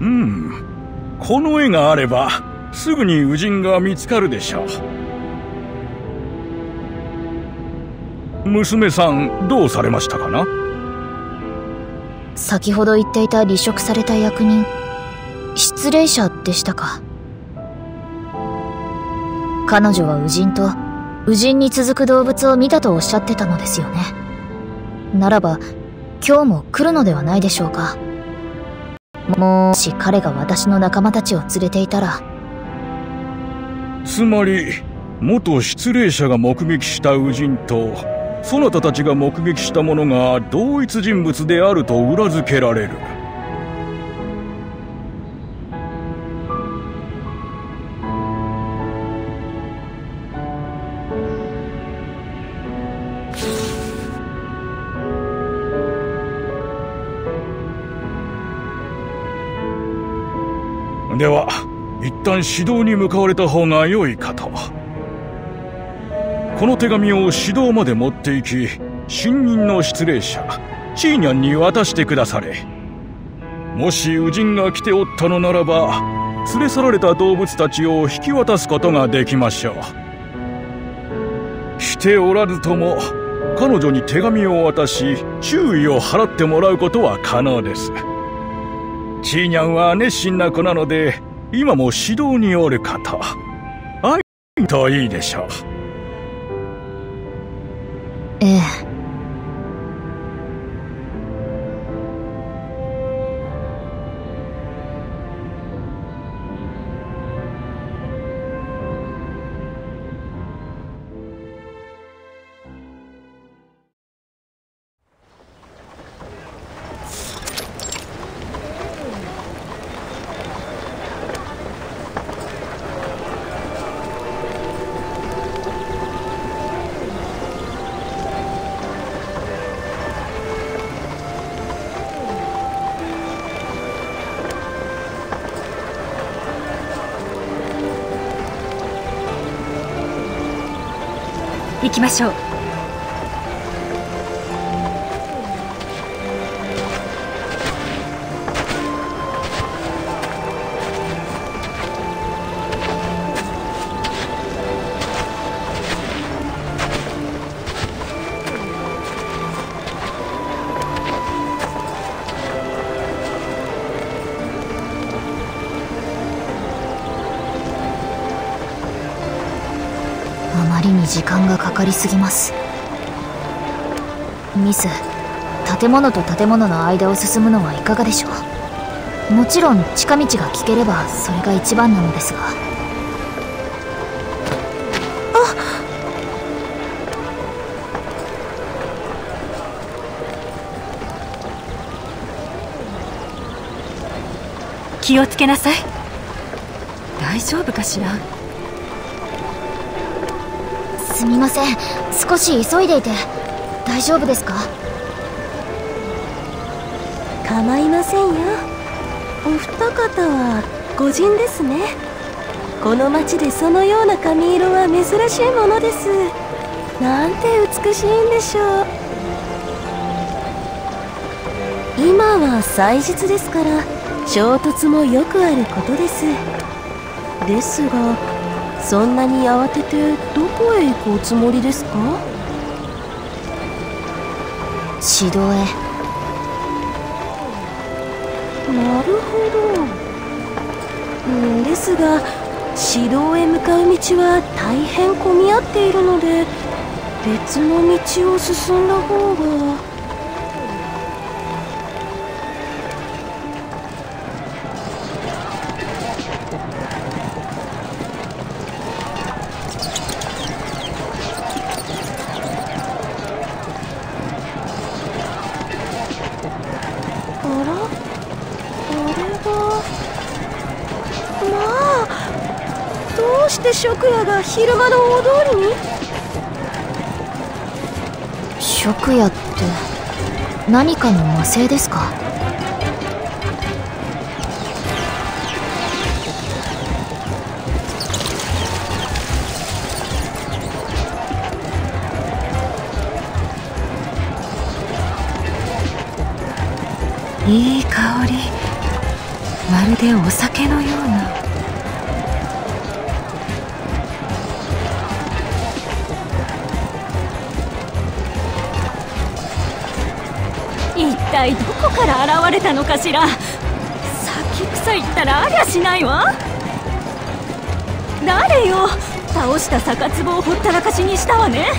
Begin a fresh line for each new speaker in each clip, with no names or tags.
この絵があればすぐに宇人が見つかるでしょう。娘さんどうされましたかな？
先ほど言っていた離職された役人、失礼者でしたか。彼女は宇人と宇人に続く動物を見たとおっしゃってたのですよね。ならば今日も来るのではないでしょうか。もし彼が私の仲間たちを連れていたら。
つまり元失礼者が目撃した宇人とそなたたちが目撃したものが同一人物であると裏付けられる。では一旦指導に向かわれた方が良いかと。この手紙を指導まで持って行き、新任の失礼者チーニャンに渡してくだされ。もし宇人が来ておったのならば、連れ去られた動物たちを引き渡すことができましょう。来ておらずとも彼女に手紙を渡し注意を払ってもらうことは可能です。チーニャンは熱心な子なので今も指導におるかと。といいでしょう。
ええ。
行きましょう。
あまりに時間がかかりすぎます。ミス、建物と建物の間を進むのはいかがでしょう。もちろん近道が聞ければそれが一番なのですが。
気をつけなさい。大丈夫かしら。
すみません、少し急いでいて。大丈夫ですか？
構いませんよ。お二方は御人ですね。この町でそのような髪色は珍しいものです。なんて美しいんでしょう。今は祭日ですから衝突もよくあることです。ですがそんなに慌ててどこへ行くおつもりですか？
指導へ。
なるほど。ですが指導へ向かう道は大変混み合っているので別の道を進んだ方が。どうして食夜が昼間の大通りに？
食夜って何かの魔性ですか？
いい香り。 まるでお酒のような。
一体どこから現れたのかしら。酒臭いったらありゃしないわ。誰よ、倒した酒壺をほったらかしにしたわね。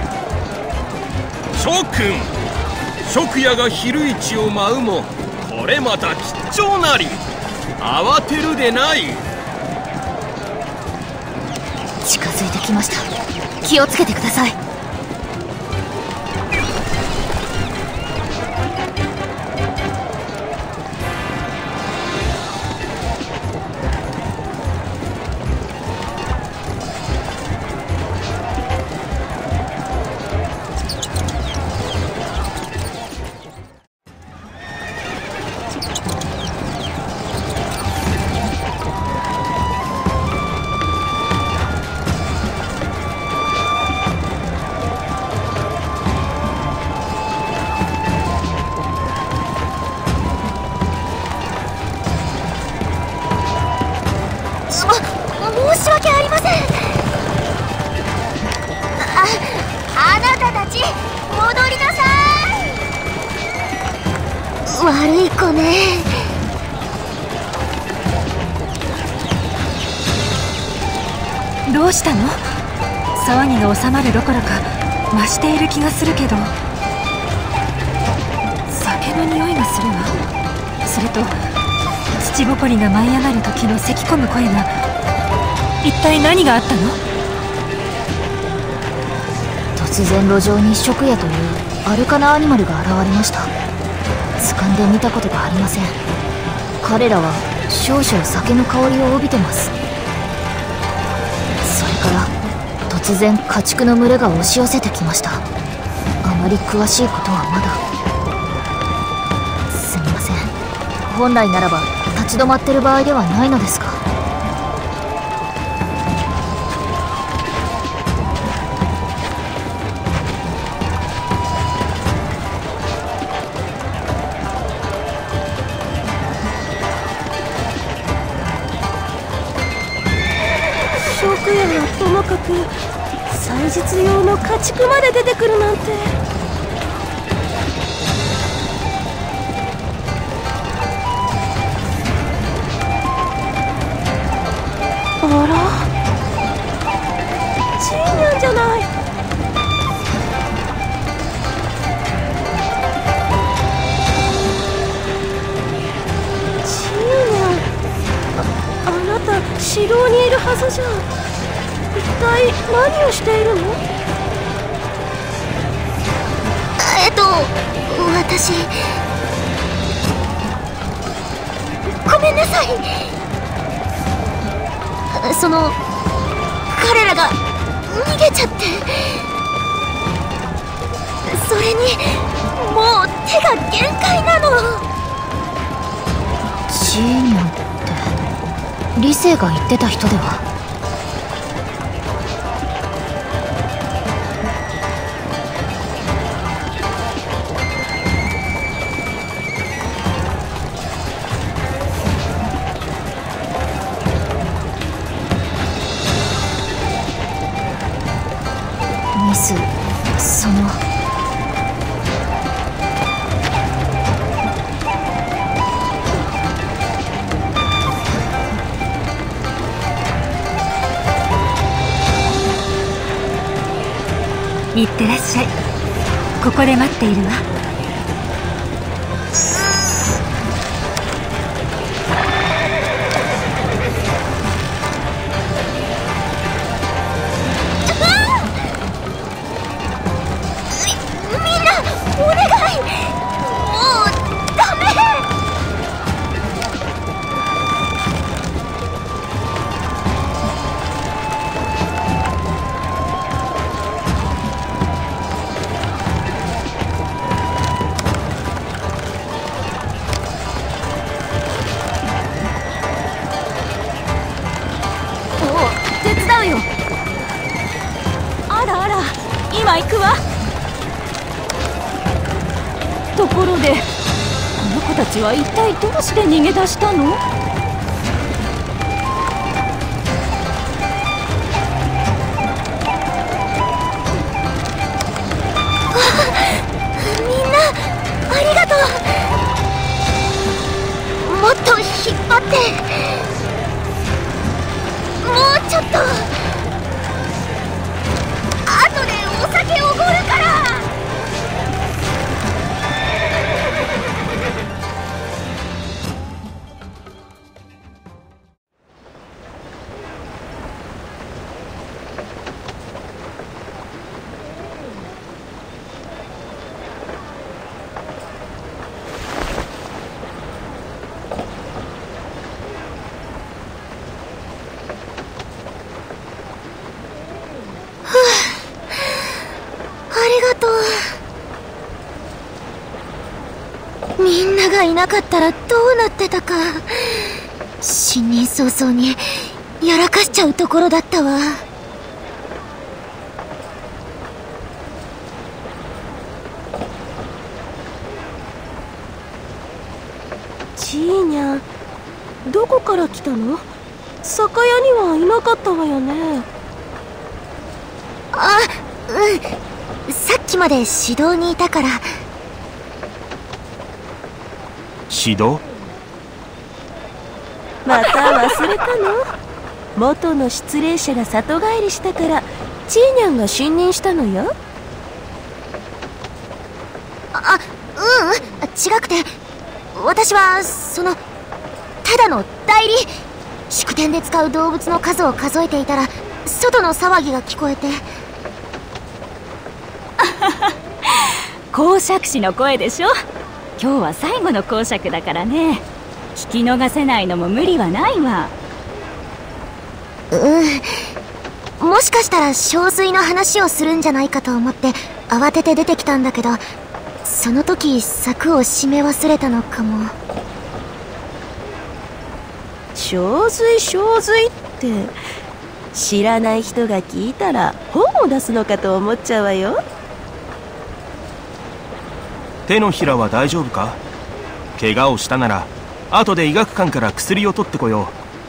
諸君、食夜が昼市を舞うもこれまた吉兆なり。慌てるでない。
近づいてきました。気をつけてください。申し訳ありません。あなたたち戻りなさい。悪い子ね。
どうしたの？騒ぎが収まるどころか増している気がするけど。酒の匂いがするわ。それと土ぼこりが舞い上がる時の咳込む声が。一体何があったの？
突然路上に食夜というアルカナアニマルが現れました。掴んで見たことがありません。彼らは少々酒の香りを帯びてます。それから突然家畜の群れが押し寄せてきました。あまり詳しいことはまだ。すみません。本来ならば立ち止まってる場合ではないのですが。
食屋はともかく祭日用の家畜まで出てくるなんて。あら、チーニャンじゃない。チーニャン、あなた城にいるはずじゃ。一体何をしているの？
私ごめんなさい。彼らが逃げちゃって。それにもう手が限界なの。ジーニャンって理性が言ってた人では？
いってらっしゃい。ここで待っているわ。
みんなお願い、もうダメ。手伝うよ。
あらあら、今行くわ。ところでこの子たちは一体どうして逃げ出したの？
みんなありがとう。もっと引っ張って、もうちょっと。後でお酒おごるから。みんながいなかったらどうなってたか。新任早々にやらかしちゃうところだったわ。
ちーにゃん、どこから来たの？酒屋にはいなかったわよね。
あ、うん、さっきまで指導にいたから。
指導？
また忘れたの？元の失礼者が里帰りしたからちーにゃんが信任したのよ。
あ、違くて、私はただの代理。祝典で使う動物の数を数えていたら外の騒ぎが聞こえて。
講釈師の声でしょ。今日は最後の講釈だからね。聞き逃せないのも無理はないわ。
もしかしたら小髄の話をするんじゃないかと思って慌てて出てきたんだけど、その時柵を閉め忘れたのかも。
小髄って知らない人が聞いたら本を出すのかと思っちゃうわよ。
手のひらは大丈夫か？怪我をしたなら後で医学館から薬を取ってこよ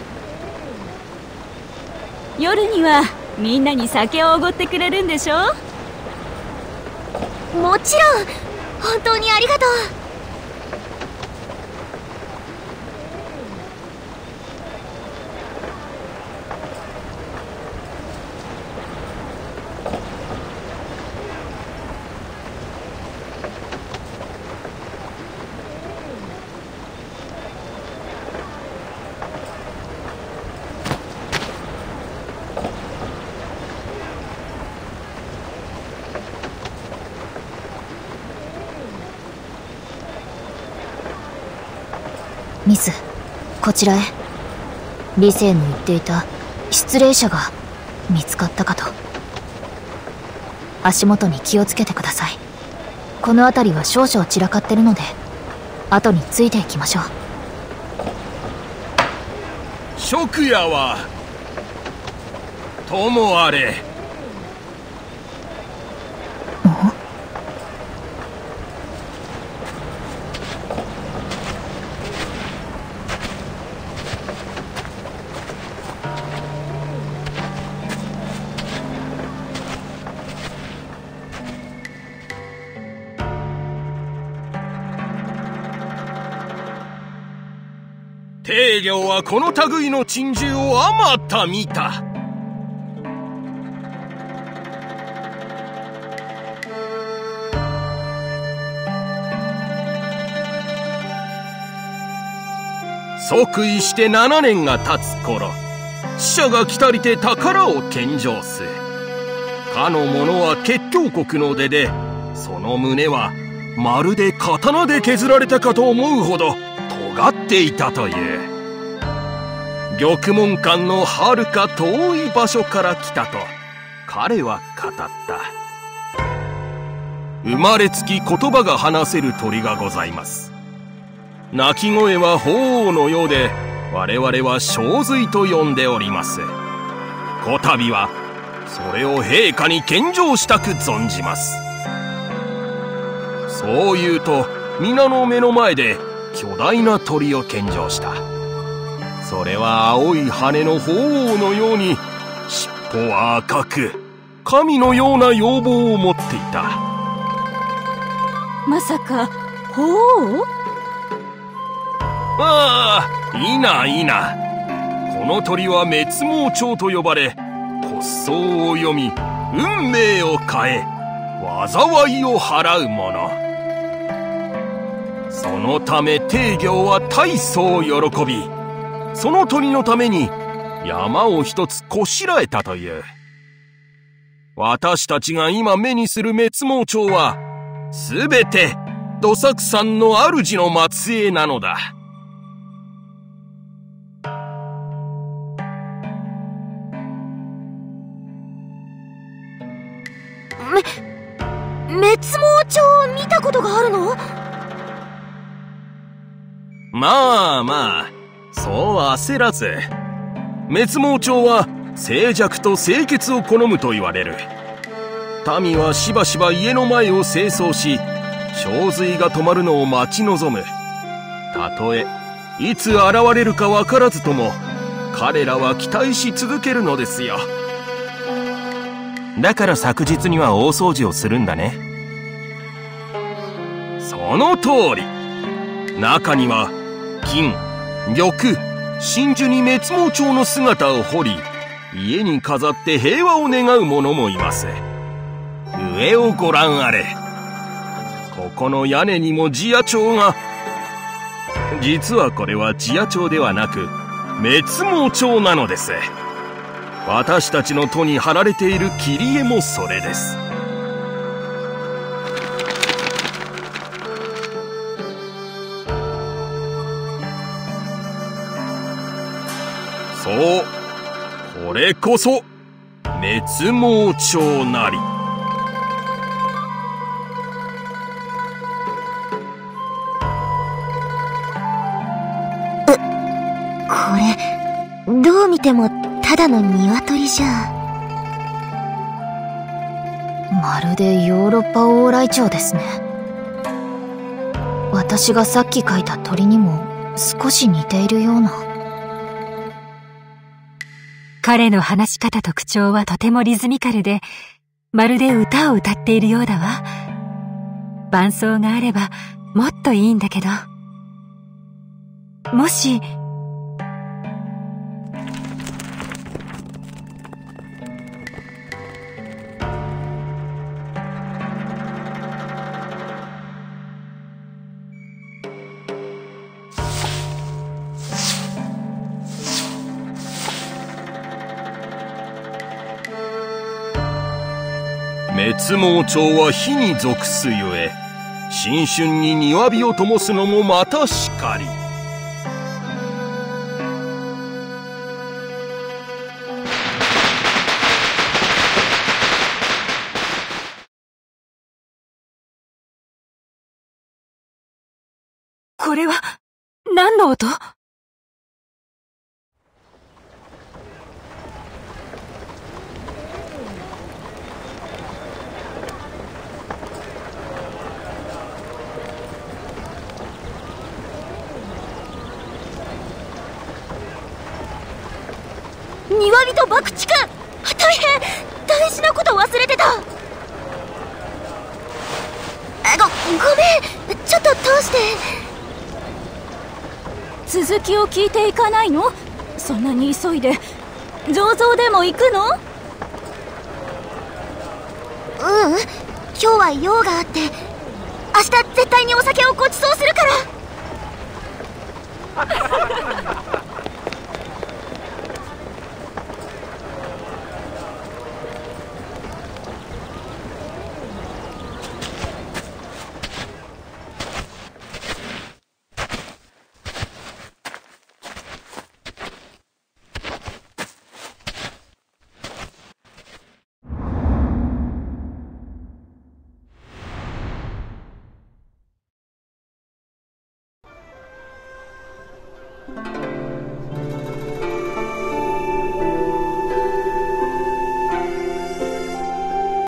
う。夜にはみんなに酒をおごってくれるんでしょ？
もちろん、本当にありがとう。ミス、こちらへ。理性の言っていた失礼者が見つかったかと。足元に気をつけてください。この辺りは少々散らかってるので後についていきましょう。
食屋はともあれ。定領はこの類の珍獣をあまた見た。即位して7年が経つ頃、使者が来たりて宝を献上す。かの者は結教国の出で、その胸はまるで刀で削られたかと思うほど尖っていたという。玉門館のはるか遠い場所から来たと彼は語った。生まれつき言葉が話せる鳥がございます。鳴き声は鳳凰のようで、我々は小髄と呼んでおります。こたびはそれを陛下に献上したく存じます。そう言うと皆の目の前で巨大な鳥を献上した。それは青い羽の鳳凰のように、尻尾は赤く、神のような容貌を持っていた。
まさか鳳凰？
ああ、いいないいな。この鳥は滅亡鳥と呼ばれ、骨相を読み、運命を変え、災いを払うもの。そのため帝行は大層喜び、その鳥のために山を一つこしらえたという。私たちが今目にする滅亡鳥は、すべてどさくさんの主の末裔なのだ。
滅亡鳥を見たことがあるの？
まあまあ、そう焦らず。滅亡鳥は静寂と清潔を好むと言われる。民はしばしば家の前を清掃し、小髄が止まるのを待ち望む。たとえいつ現れるかわからずとも、彼らは期待し続けるのですよ。だから昨日には大掃除をするんだね。その通り。中には金、玉、真珠に滅亡鳥の姿を彫り、家に飾って平和を願う者もいます。上をご覧あれ。ここの屋根にもジア鳥が。実はこれはジア鳥ではなく滅亡鳥なのです。私たちの戸に貼られている切り絵もそれです。そう、これこそ滅亡鳥なり。
これどう見てもただの鶏じゃ。
まるでヨーロッパ往来鳥ですね。私がさっき描いた鳥にも少し似ているような。
彼の話し方と口調はとてもリズミカルで、まるで歌を歌っているようだわ。伴奏があればもっといいんだけど。もし、
滅亡鳥は火に属すゆえ、新春に庭火を灯すのもまたしかり。
これは何の音？
庭火と爆竹！大変！大事なこと忘れてた！ごめん！ちょっと通して。
続きを聞いていかないの？そんなに急いで醸造でも行くの？
今日は用があって、明日絶対にお酒をごちそうするから。